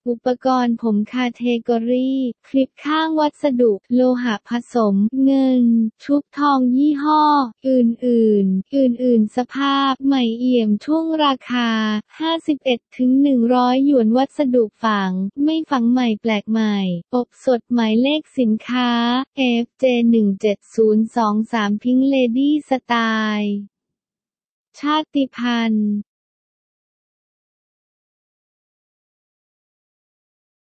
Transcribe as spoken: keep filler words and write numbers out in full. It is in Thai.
อุปกรณ์ผมคาเทกอรี่คลิปข้างวัสดุโลหะผสมเงินชุบทองยี่ห้ออื่นๆอื่นๆสภาพใหม่เอี่ยมช่วงราคา ห้าสิบเอ็ดถึงหนึ่งร้อย หยวนวัสดุฝังไม่ฝังใหม่แปลกใหม่อบสดหมายเลขสินค้า เอฟ เจ หนึ่ง เจ็ด ศูนย์ สอง สาม พิงค์เลดี้สไตล์ชาติพันธุ์